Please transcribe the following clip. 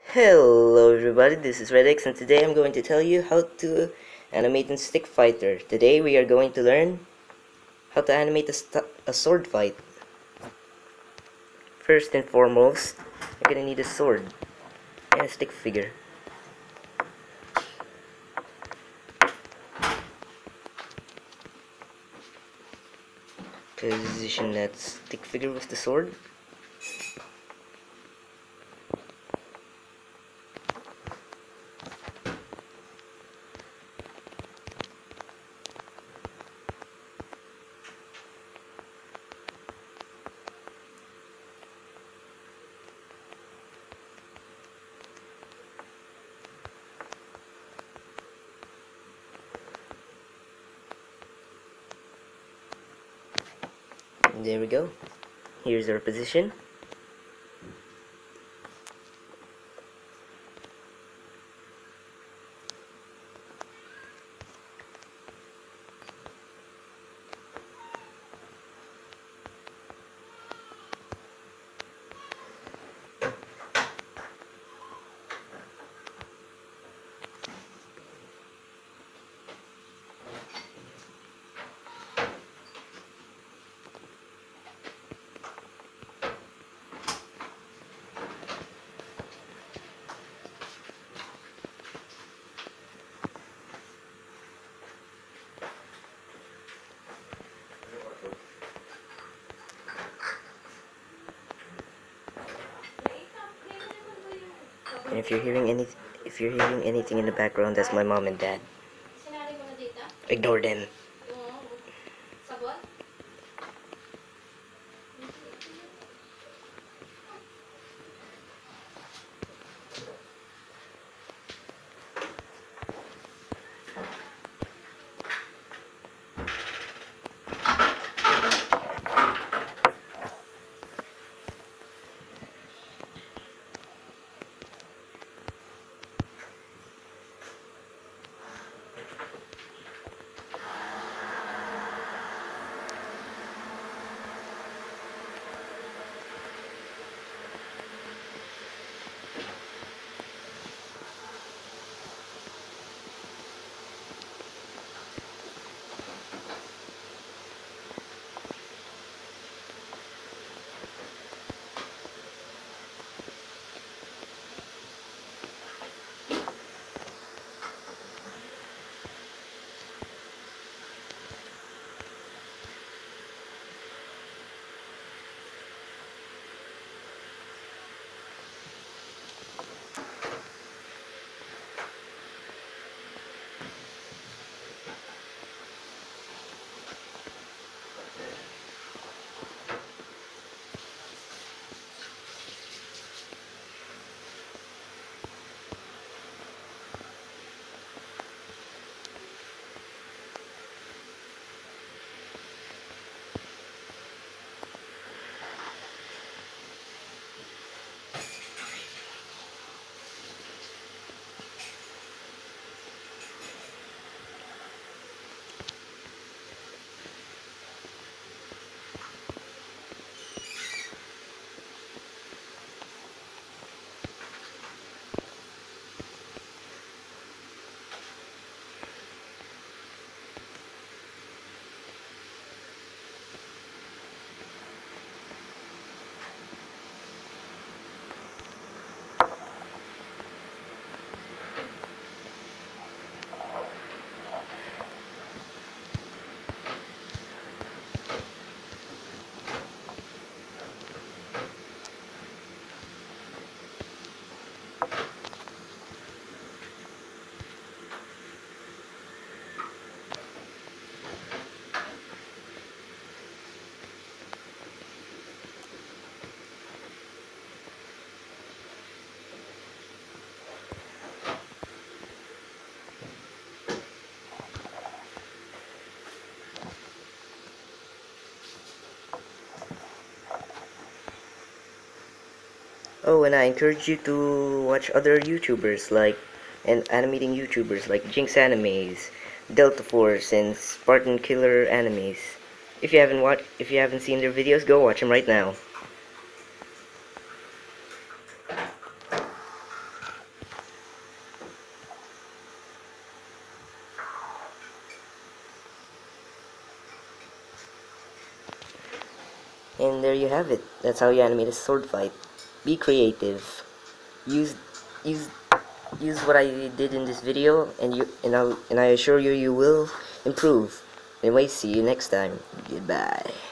Hello everybody, this is Redix and today I'm going to tell you how to animate in Stick Fighter. Today we are going to learn how to animate a sword fight. First and foremost, you're gonna need a sword and a stick figure. Position that stick figure with the sword. There we go. Here's our position. And if you're hearing anything in the background, that's my mom and dad. Ignore them. Oh, and I encourage you to watch other YouTubers and animating YouTubers like Jinx Animes, Delta Force, and Spartan Killer Animes. If you haven't seen their videos, go watch them right now. And there you have it. That's how you animate a sword fight. Be creative. Use use use what I did in this video, and I assure you, you will improve. Anyway, see you next time. Goodbye.